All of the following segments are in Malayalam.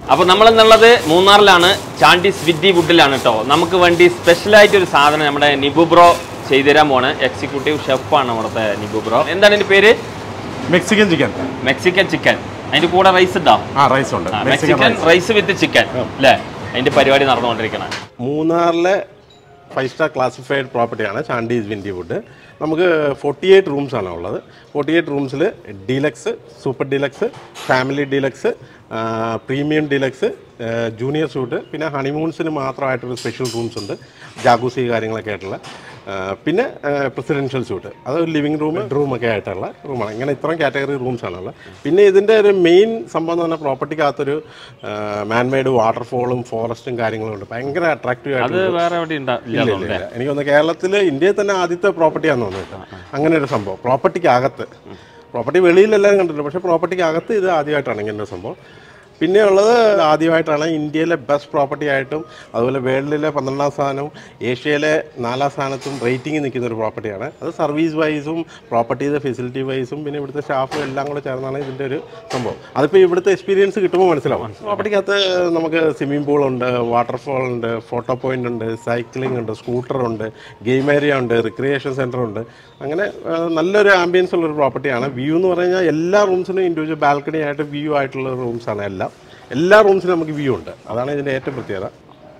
അപ്പോൾ നമ്മളെന്നുള്ളത് മൂന്നാറിലാണ്, ചാണ്ടീസ് വിൻഡി വുഡിലാണ് കേട്ടോ. നമുക്ക് വേണ്ടി സ്പെഷ്യലായിട്ടൊരു സാധനം നമ്മുടെ നിബു ബ്രോ ചെയ്തു തരാൻ പോണ്. എക്സിക്യൂട്ടീവ് ഷെഫാണ് നമ്മുടെ നിബു ബ്രോ. എന്താണ് ഇതിൻ്റെ പേര്? Mexican chicken. Mexican chicken. അതിൻ്റെ കൂടെ റൈസ് ഉണ്ടോ? റൈസ് ഉണ്ട്. മെക്സിക്കൻ റൈസ് വിത്ത് ചിക്കൻ അല്ലേ? അതിൻ്റെ പരിപാടി നടന്നുകൊണ്ടിരിക്കണം. മൂന്നാറിലെ 5 സ്റ്റാർ ക്ലാസിഫൈഡ് പ്രോപ്പർട്ടിയാണ് ചാണ്ടീസ് വിൻഡി വുഡ്. നമുക്ക് 48 റൂംസാണ് ഉള്ളത്. 48 റൂംസിൽ deluxe, super deluxe, family deluxe, premium deluxe, junior suite, പിന്നെ ഹണിമൂൺസിന് മാത്രമായിട്ടൊരു സ്പെഷ്യൽ റൂംസ് ഉണ്ട്, ജാഗൂസി കാര്യങ്ങളൊക്കെ ആയിട്ടുള്ള, പിന്നെ പ്രസിഡൻഷ്യൽ സൂട്ട്, അത് ലിവിങ് റൂം, ബെഡ്റൂമൊക്കെ ആയിട്ടുള്ള റൂമാണ്. ഇങ്ങനെ ഇത്രയും കാറ്റഗറി റൂംസാണുള്ളത്. പിന്നെ ഇതിൻ്റെ ഒരു മെയിൻ സംഭവം എന്ന് പറഞ്ഞാൽ പ്രോപ്പർട്ടിക്കകത്തൊരു മാൻമെയ്ഡ് വാട്ടർഫോളും ഫോറസ്റ്റും കാര്യങ്ങളും ഉണ്ട്. ഭയങ്കര അട്രാക്റ്റീവ് ആയിട്ട്. എനിക്കൊന്ന് കേരളത്തിൽ, ഇന്ത്യയിൽ തന്നെ ആദ്യത്തെ പ്രോപ്പർട്ടിയാണെന്ന് തോന്നുന്നു അങ്ങനെ ഒരു സംഭവം. പ്രോപ്പർട്ടിക്കകത്ത്, പ്രോപ്പർട്ടി വെളിയിലെല്ലാവരും കണ്ടിട്ടുണ്ട്, പക്ഷേ പ്രോപ്പർട്ടിക്കകത്ത് ഇത് ആദ്യമായിട്ടാണ് ഇങ്ങനെ ഒരു സംഭവം. പിന്നെ ഉള്ളത് ആദ്യമായിട്ടാണ് ഇന്ത്യയിലെ ബെസ്റ്റ് പ്രോപ്പർട്ടി ആയിട്ടും അതുപോലെ വേൾഡിലെ 12ാം സ്ഥാനവും ഏഷ്യയിലെ 4ാം സ്ഥാനത്തും റേറ്റിംഗ് നിൽക്കുന്ന ഒരു പ്രോപ്പർട്ടിയാണ്. അത് സർവീസ് വൈസും പ്രോപ്പർട്ടിയുടെ ഫെസിലിറ്റി വൈസും പിന്നെ ഇവിടുത്തെ സ്റ്റാഫും എല്ലാം കൂടെ ചേർന്നാണ് ഇതിൻ്റെ ഒരു സംഭവം. അതിപ്പോൾ ഇവിടുത്തെ എക്സ്പീരിയൻസ് കിട്ടുമ്പോൾ മനസ്സിലാവും. പ്രോപ്പർട്ടിക്കകത്ത് നമുക്ക് സ്വിമ്മിംഗ് പൂളുണ്ട്, വാട്ടർഫോൾ ഉണ്ട്, ഫോട്ടോ പോയിൻ്റ് ഉണ്ട്, സൈക്ലിംഗ് ഉണ്ട്, സ്കൂട്ടറുണ്ട്, ഗെയിം ഏരിയ ഉണ്ട്, റിക്രിയേഷൻ സെൻ്റർ ഉണ്ട്. അങ്ങനെ നല്ലൊരു ആംബിയൻസ് ഉള്ളൊരു പ്രോപ്പർട്ടിയാണ്. വ്യൂ എന്ന് പറഞ്ഞു കഴിഞ്ഞാൽ എല്ലാ റൂംസിനും ഇൻഡിവിജ്വൽ ബാൽക്കണി ആയിട്ട് വ്യൂ ആയിട്ടുള്ള റൂംസാണ്. എല്ലാ റൂംസിനും നമുക്ക് വ്യൂ ഉണ്ട്. അതാണ് ഇതിൻ്റെ ഏറ്റവും പ്രത്യേകത.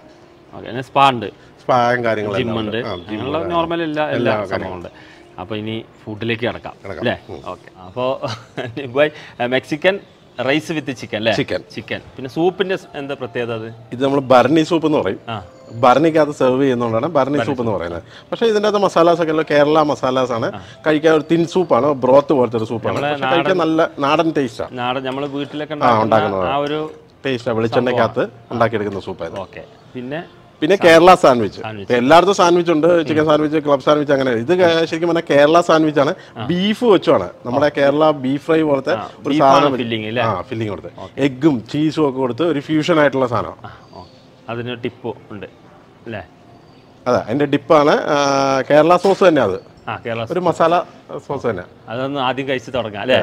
സ്പായും കാര്യങ്ങളും നോർമൽ എല്ലാ സംഭവമുണ്ട്. അപ്പോൾ ഇനി ഫുഡിലേക്ക് കിടക്കാം അല്ലേ? ഓക്കെ. അപ്പോൾ മെക്സിക്കൻ റൈസ് വിത്ത് ചിക്കൻ അല്ലേ? ചിക്കൻ. പിന്നെ സൂപ്പിന്റെ എന്താ പ്രത്യേകത? ഇത് നമ്മൾ ബർണി സൂപ്പ് എന്ന് പറയും. ബർണിക്കകത്ത് സെർവ് ചെയ്യുന്നതുകൊണ്ടാണ് ബർണി സൂപ്പ് എന്ന് പറയുന്നത്. പക്ഷേ ഇതിൻ്റെ അകത്ത് മസാലാസ് ഒക്കെ കേരള മസാലാസ് ആണ്. കഴിക്കാൻ ഒരു തിൻ സൂപ്പാണ്, ബ്രോത്ത് പോലത്തെ ഒരു സൂപ്പാണ്. കഴിക്കാൻ നല്ല നാടൻ ടേസ്റ്റാണ്. നാടൻ നമ്മൾ വീട്ടിലൊക്കെ ഉണ്ടാക്കുന്നത് ആ ഒരു ടേസ്റ്റാണ്. വെളിച്ചെണ്ണയ്ക്കകത്ത് ഉണ്ടാക്കിയെടുക്കുന്ന സൂപ്പായിരുന്നു. ഓക്കെ. പിന്നെ കേരള സാൻഡ്വിച്ച്. എല്ലായിടത്തും സാൻഡ്വിച്ച് ഉണ്ട്, ചിക്കൻ സാൻഡ്വിച്ച്, ക്ലബ് സാൻഡ്വിച്ച്, അങ്ങനെ. ഇത് ശരിക്കും പറഞ്ഞാൽ കേരള സാൻഡ്വിച്ച് ആണ്. ബീഫ് വെച്ചാണ് നമ്മുടെ കേരള ബീഫ് ഫ്രൈ പോലത്തെ ഒരു സാധനം ഫില്ലിങ് കൊടുത്ത് എഗ്ഗും ചീസും ഒക്കെ കൊടുത്ത് ഒരു ഫ്യൂഷൻ ആയിട്ടുള്ള സാധനമാണ്. അതിന് ടിപ്പ് ഉണ്ട് അല്ലേ? അതെ, അതിന്റെ ഡിപ്പാണ്. കേരള സോസ് തന്നെ, അത് ഒരു മസാല സോസ് തന്നെ. അതൊന്ന് ആദ്യം കഴിച്ച് തുടങ്ങാം അല്ലേ?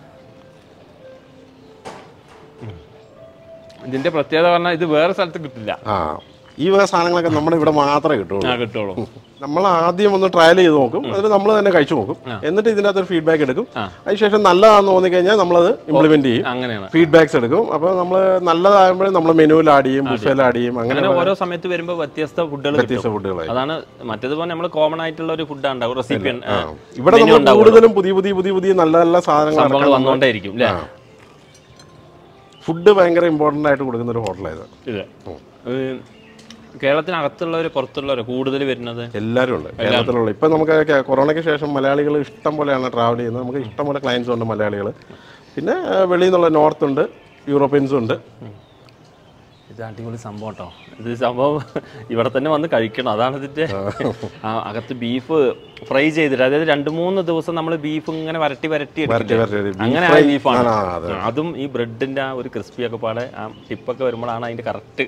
ഇതിന്റെ പ്രത്യേകത പറഞ്ഞാൽ ഇത് വേറെ സ്ഥലത്ത് കിട്ടില്ല. ഈ വക സാധനങ്ങളൊക്കെ നമ്മുടെ ഇവിടെ മാത്രമേ കിട്ടുള്ളൂ. നമ്മൾ ആദ്യം ഒന്ന് ട്രയൽ ചെയ്ത് നോക്കും, അതിന് നമ്മൾ തന്നെ കഴിച്ചു നോക്കും, എന്നിട്ട് ഇതിൻ്റെ അകത്തൊരു ഫീഡ്ബാക്ക് എടുക്കും. അതിനുശേഷം നല്ലതാണെന്ന് തോന്നിക്കഴിഞ്ഞാൽ നമ്മളത് ഇംപ്ലിമെന്റ് ചെയ്യും, ഫീഡ്ബാക്സ് എടുക്കും. അപ്പോൾ നമ്മൾ നല്ലതാകുമ്പോഴേ നമ്മൾ മെനുവിൽ ആഡ് ചെയ്യും, ബുഫേയിൽ ആഡ് ചെയ്യും. അങ്ങനെ ഓരോ സമയത്ത് വരുമ്പോൾ വ്യത്യസ്ത ഫുഡുകൾ. അതാണ് മറ്റേതുപോലെ നമ്മൾ കോമൺ ആയിട്ടുള്ള ഒരു ഫുഡ് ഉണ്ടാവും. റെസിപ്പി ഇവിടെ നമ്മൾ കൂടുതലും പുതിയ നല്ല നല്ല സാധനങ്ങൾ വന്നുകൊണ്ടേയിരിക്കും അല്ലേ? ഫുഡ് ഭയങ്കര ഇമ്പോർട്ടൻ്റ് ആയിട്ട് കൊടുക്കുന്ന ഒരു ഹോട്ടലായത്. കേരളത്തിനകത്തുള്ളവർ പുറത്തുള്ളവർ കൂടുതൽ വരുന്നത് എല്ലാവരും ഉണ്ട്. കേരളത്തിലുള്ള ഇപ്പം നമുക്ക് കൊറോണയ്ക്ക് ശേഷം മലയാളികൾ ഇഷ്ടം പോലെയാണ് ട്രാവൽ ചെയ്യുന്നത്. നമുക്ക് ഇഷ്ടം പോലെ ക്ലയൻസ് ഉണ്ട് മലയാളികൾ. പിന്നെ വെളിയിൽ നിന്നുള്ള നോർത്ത് ഉണ്ട്, യൂറോപ്യൻസും ഉണ്ട്. ഇത് അടിപൊളി സംഭവം കേട്ടോ. ഇത് സംഭവം ഇവിടെ തന്നെ വന്ന് കഴിക്കണം. അതാണ് ഇതിൻ്റെ അകത്ത് ബീഫ് ഫ്രൈ ചെയ്തിട്ട്, അതായത് 2-3 ദിവസം നമ്മൾ ബീഫ് ഇങ്ങനെ വരട്ടി അങ്ങനെ ആ ബീഫാണ്. അതും ഈ ബ്രെഡിൻ്റെ ആ ഒരു ക്രിസ്പിയൊക്കെ പാടെ ആ ടിപ്പൊക്കെ വരുമ്പോഴാണ് അതിൻ്റെ കറക്റ്റ്.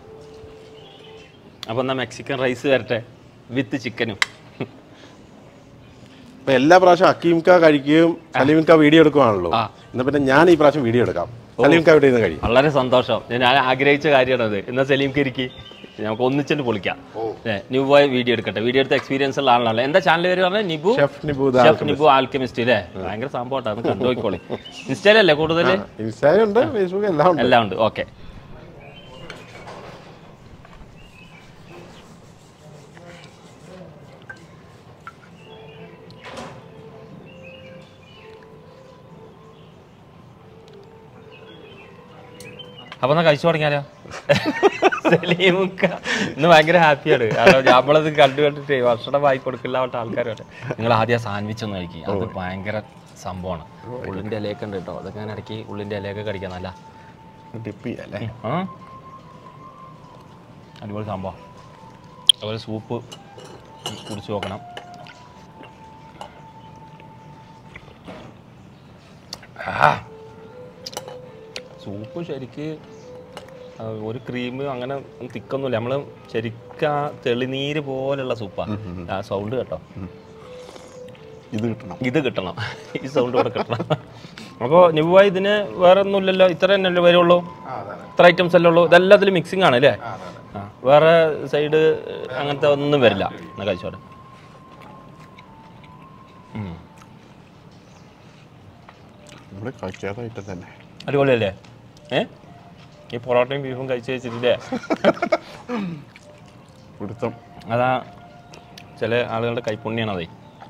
അപ്പോൾ എന്നാൽ മെക്സിക്കൻ റൈസ് വരട്ടെ വിത്ത് ചിക്കനും. ഇപ്പം എല്ലാ പ്രാവശ്യം അക്കീംക കഴിക്കുകയും സലീംക വീഡിയോ എടുക്കുകയാണല്ലോ. എന്നാൽ പിന്നെ ഞാൻ ഈ പ്രാവശ്യം വീഡിയോ എടുക്കാം. സലീംക ഇവിടെ നിന്ന് കഴിയും. വളരെ സന്തോഷം. ഞാൻ ആഗ്രഹിച്ച കാര്യമാണത്. എന്നാൽ സലീംകരിക്ക് നമുക്ക് ഒന്നിച്ചിട്ട് പൊളിക്കാം. നിബുവായി വീഡിയോ എടുക്കട്ടെ. വീഡിയോ എടുത്ത എക്സ്പീരിയൻസ് ഉള്ള ആളാണല്ലോ. എന്താ ചാനൽ പേര് പറഞ്ഞത്? നിബു ആൽക്കെമിസ്റ്റ് അല്ലേ? ഭയങ്കര സംഭവം കണ്ടുപോയിക്കോളി. ഇൻസ്റ്റയിലല്ലേ കൂടുതൽ? ഇൻസ്റ്റയിലുണ്ട്, ഫേസ്ബുക്ക് എല്ലാം ഉണ്ട്. ഓക്കെ. അപ്പൊ എന്നാ കഴിച്ചു തുടങ്ങിയാലോ? സലീമുക്ക ഇന്ന് ഭയങ്കര ഹാപ്പിയാണ്. കാരണം നമ്മളത് കണ്ടിട്ട് ഭക്ഷണം വായി കൊടുക്കില്ല ആൾക്കാരുമായിട്ട്. നിങ്ങൾ ആദ്യം സാൻഡ്വിച്ച് ഒന്ന് കഴിക്കുക. അത് ഭയങ്കര സംഭവമാണ്. ഉള്ളിൻ്റെ ഇലയൊക്കെ ഉണ്ട് കേട്ടോ. അതൊക്കെ ഞാൻ ഇടയ്ക്ക് ഉള്ളിൻ്റെ ഇലയൊക്കെ കഴിക്കാൻ നല്ല ടിപ്പ് ചെയ്യാല്ലേ? അടിപൊളി സംഭവം. അതുപോലെ സൂപ്പ് കുടിച്ച് നോക്കണം. സൂപ്പ് ശരിക്ക് ഒരു ക്രീം അങ്ങനെ തിക്കൊന്നുമില്ല. നമ്മൾ ശരിക്കും ആ തെളിനീര് പോലുള്ള സൂപ്പാണ്. ആ സൗണ്ട് കേട്ടോ, ഇത് കിട്ടണം. ഈ സൗണ്ട് കൂടെ കിട്ടണം. അപ്പോൾ നിവുവായി ഇതിന് വേറെ ഒന്നുമില്ലല്ലോ, ഇത്ര തന്നെയല്ലേ വരുള്ളൂ, ഇത്ര ഐറ്റംസ് അല്ലേ ഉള്ളൂ, ഇതെല്ലാം അതിൽ മിക്സിംഗ് ആണ് അല്ലേ? ആ, വേറെ സൈഡ് അങ്ങനത്തെ ഒന്നും വരില്ല. എന്നാൽ കഴിച്ചോട്ടെ. അടിപൊളിയല്ലേ? ഈ പൊറോട്ടയും ബീഫും കഴിച്ച് വെച്ചിട്ടില്ലേ? പിടുത്തം. അതാ ചില ആളുകളുടെ കൈപ്പുണ്യാണതേ.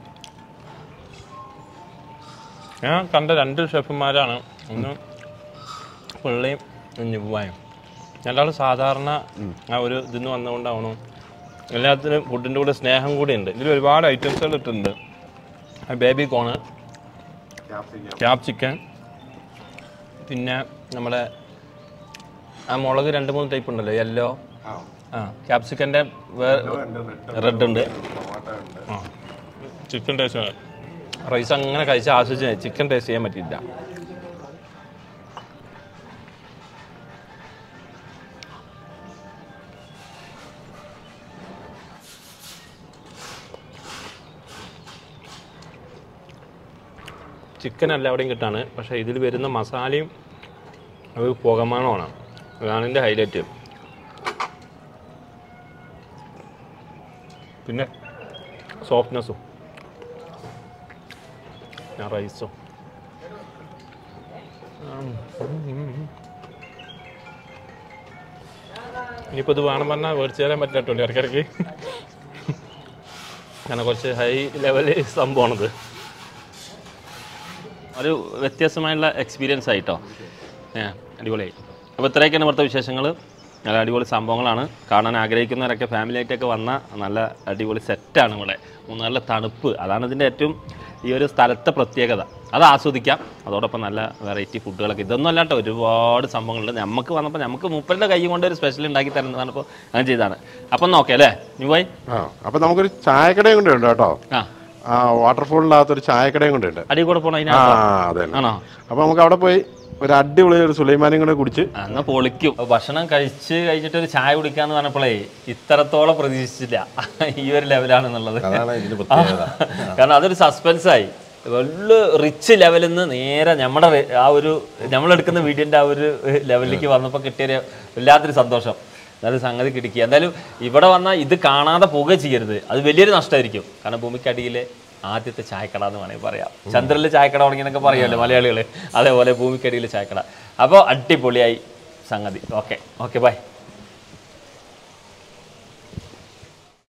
ഞാൻ കണ്ട 2 ഷെഫുമാരാണ്, ഒന്ന് പിള്ളയും നിവുവായും. രണ്ടാളും സാധാരണ ആ ഒരു ഇതിന്ന് വന്നുകൊണ്ടാവണം. എല്ലാത്തിനും ഫുഡിൻ്റെ കൂടെ സ്നേഹം കൂടി ഉണ്ട്. ഇതിൽ ഒരുപാട് ഐറ്റംസുകൾ ഇട്ടിട്ടുണ്ട്. ബേബി കോണ്, ക്യാപ്സിക്കൻ, പിന്നെ നമ്മുടെ ആ മുളക് 2-3 ടൈപ്പ് ഉണ്ടല്ലോ, യെല്ലോ, ക്യാപ്സിക്കൻ്റെ റെഡ് ഉണ്ട്. ചിക്കൻ ടേസ്റ്റ്, റൈസ് അങ്ങനെ കഴിച്ച് ആസ്വദിച്ച് ചിക്കൻ ടേസ്റ്റ് ചെയ്യാൻ പറ്റില്ല. ചിക്കൻ എല്ലാവിടെയും കിട്ടാണ്, പക്ഷേ ഇതിൽ വരുന്ന മസാലയും ഒരു പുകമാണമാണ്, അതാണ് ഇതിൻ്റെ ഹൈലൈറ്റ്. പിന്നെ സോഫ്റ്റ്നെസ്സും റൈസും. ഇനിയിപ്പോൾ ഇത് വേണം പറഞ്ഞാൽ മേടിച്ചു തരാൻ പറ്റില്ല ഇടയ്ക്കിടയ്ക്ക്, കാരണം കുറച്ച് ഹൈ ലെവല് സംഭവമാണത്. ഒരു വ്യത്യസ്തമായുള്ള എക്സ്പീരിയൻസ് ആയിട്ടോ. അടിപൊളിയായി. അപ്പോൾ ഇത്രയൊക്കെയാണ് ഇവിടുത്തെ വിശേഷങ്ങൾ. നല്ല അടിപൊളി സംഭവങ്ങളാണ്. കാണാൻ ആഗ്രഹിക്കുന്നവരൊക്കെ ഫാമിലിയായിട്ടൊക്കെ വന്ന നല്ല അടിപൊളി സെറ്റാണ് ഇവിടെ. നല്ല തണുപ്പ്, അതാണ് ഇതിൻ്റെ ഏറ്റവും ഈ ഒരു സ്ഥലത്തെ പ്രത്യേകത. അത് ആസ്വദിക്കാം. അതോടൊപ്പം നല്ല വെറൈറ്റി ഫുഡുകളൊക്കെ. ഇതൊന്നും അല്ലാട്ടോ, ഒരുപാട് സംഭവങ്ങളുണ്ട്. നമുക്ക് വന്നപ്പോൾ നമുക്ക് മൂപ്പരുടെ കൈ കൊണ്ട് ഒരു സ്പെഷ്യൽ ഉണ്ടാക്കി തരുന്നതാണ്. ഇപ്പോൾ അങ്ങനെ ചെയ്താണ്. അപ്പം നോക്കേ അല്ലേ നിവുവായി? അപ്പം നമുക്കൊരു ചായക്കടയും കൂടെ ഉണ്ട് കേട്ടോ. വാട്ടർഫോളിനകത്തൊരു ചായക്കടയും കൂടെ ഉണ്ട്. അടി കൂടെ പോകണം. അതെ. അപ്പോൾ നമുക്ക് അവിടെ പോയി ഒരു അടിപൊളി ഒരു സുലൈമാനിയും കൂടെ കുടിച്ച് എന്നാൽ പൊളിക്കും. ഭക്ഷണം കഴിഞ്ഞിട്ട് ഒരു ചായ കുടിക്കാന്ന് പറഞ്ഞപ്പോഴേ ഇത്രത്തോളം പ്രതീക്ഷിച്ചില്ല ഈ ഒരു ലെവലാണെന്നുള്ളത്. കാരണം അതൊരു സസ്പെൻസായി. വലിയ റിച്ച് ലെവലിൽ നിന്ന് നേരെ നമ്മുടെ ആ ഒരു നമ്മളെടുക്കുന്ന വീഡിയോൻ്റെ ആ ഒരു ലെവലിലേക്ക് വന്നപ്പോൾ കിട്ടിയൊരു വല്ലാത്തൊരു സന്തോഷം. എന്നാലും സംഗതി കിടക്കുക. എന്തായാലും ഇവിടെ വന്നാൽ ഇത് കാണാതെ പോകുക ചെയ്യരുത്, അത് വലിയൊരു നഷ്ടമായിരിക്കും. കാരണം ഭൂമിക്കടിയിൽ ആദ്യത്തെ ചായക്കട എന്ന് വേണമെങ്കിൽ പറയാം. ചന്ദ്രനിൽ ചായക്കട തുടങ്ങിയെന്നൊക്കെ പറയുമല്ലോ മലയാളികൾ, അതേപോലെ ഭൂമിക്കടിയിൽ ചായക്കട. അപ്പോൾ അടിപൊളിയായി സംഗതി. Okay by.